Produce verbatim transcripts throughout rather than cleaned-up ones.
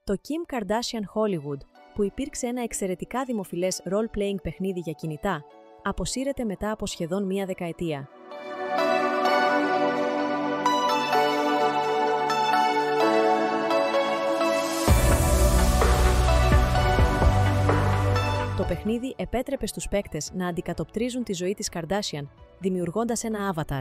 Το Kim Kardashian Hollywood, που υπήρξε ένα εξαιρετικά δημοφιλές role-playing παιχνίδι για κινητά, αποσύρεται μετά από σχεδόν μία δεκαετία. Το παιχνίδι επέτρεπε στους παίκτες να αντικατοπτρίζουν τη ζωή της Kardashian, δημιουργώντας ένα avatar.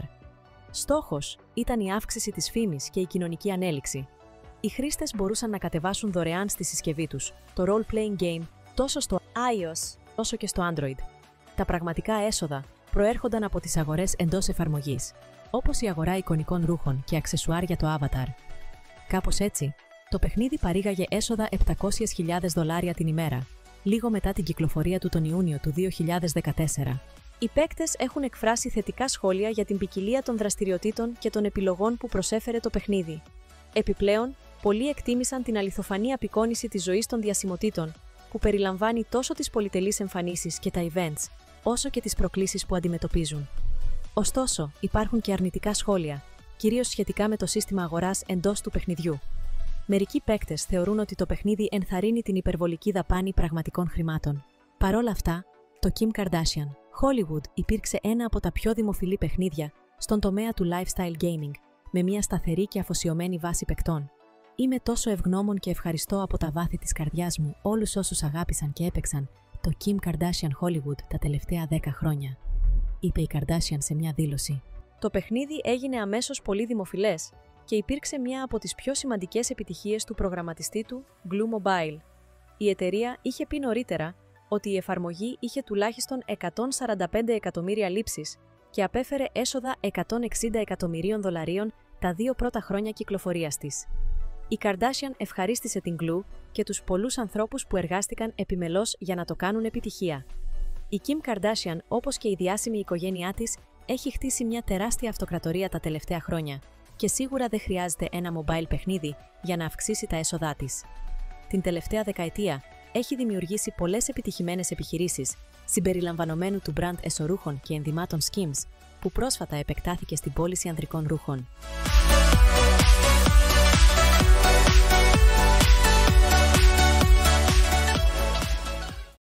Στόχος ήταν η αύξηση της φήμης και η κοινωνική ανέλυξη. Οι χρήστες μπορούσαν να κατεβάσουν δωρεάν στη συσκευή τους το role-playing game τόσο στο iOS όσο και στο Android. Τα πραγματικά έσοδα προέρχονταν από τις αγορές εντός εφαρμογής, όπως η αγορά εικονικών ρούχων και αξεσουάρ για το avatar. Κάπως έτσι, το παιχνίδι παρήγαγε έσοδα επτακόσιες χιλιάδες δολάρια την ημέρα, λίγο μετά την κυκλοφορία του τον Ιούνιο του δύο χιλιάδες δεκατέσσερα. Οι παίκτες έχουν εκφράσει θετικά σχόλια για την ποικιλία των δραστηριοτήτων και των επιλογών που προσέφερε το παιχνίδι. Επιπλέον, πολλοί εκτίμησαν την αληθοφανή απεικόνιση της ζωής των διασημοτήτων, που περιλαμβάνει τόσο τις πολυτελείς εμφανίσεις και τα events, όσο και τις προκλήσεις που αντιμετωπίζουν. Ωστόσο, υπάρχουν και αρνητικά σχόλια, κυρίως σχετικά με το σύστημα αγοράς εντός του παιχνιδιού. Μερικοί παίκτες θεωρούν ότι το παιχνίδι ενθαρρύνει την υπερβολική δαπάνη πραγματικών χρημάτων. Παρ' όλα αυτά, το Kim Kardashian Hollywood υπήρξε ένα από τα πιο δημοφιλή παιχνίδια στον τομέα του lifestyle gaming, με μια σταθερή και αφοσιωμένη βάση παικτών. Είμαι τόσο ευγνώμων και ευχαριστώ από τα βάθη της καρδιάς μου όλους όσους αγάπησαν και έπαιξαν το Kim Kardashian Hollywood τα τελευταία δέκα χρόνια, είπε η Kardashian σε μια δήλωση. Το παιχνίδι έγινε αμέσως πολύ δημοφιλές και υπήρξε μια από τις πιο σημαντικές επιτυχίες του προγραμματιστή του, Glu Mobile. Η εταιρεία είχε πει νωρίτερα ότι η εφαρμογή είχε τουλάχιστον εκατόν σαράντα πέντε εκατομμύρια λήψεις και απέφερε έσοδα εκατόν εξήντα εκατομμυρίων δολαρίων τα δύο πρώτα χρόνια κυκλοφορίας της. Η Kardashian ευχαρίστησε την Glu και τους πολλούς ανθρώπους που εργάστηκαν επιμελώς για να το κάνουν επιτυχία. Η Kim Kardashian, όπως και η διάσημη οικογένειά της, έχει χτίσει μια τεράστια αυτοκρατορία τα τελευταία χρόνια και σίγουρα δεν χρειάζεται ένα mobile παιχνίδι για να αυξήσει τα έσοδά της. Την τελευταία δεκαετία έχει δημιουργήσει πολλές επιτυχημένες επιχειρήσεις, συμπεριλαμβανομένου του brand εσωρούχων και ενδυμάτων Skims, που πρόσφατα επεκτάθηκε στην πώληση ανδρικών ρούχων.